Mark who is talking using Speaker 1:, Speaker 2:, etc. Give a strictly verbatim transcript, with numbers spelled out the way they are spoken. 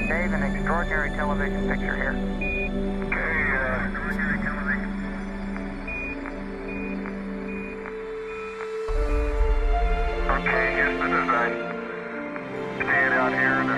Speaker 1: Dave, an extraordinary television picture here.
Speaker 2: Okay, uh, extraordinary television. Okay, Houston, as I stand out here in the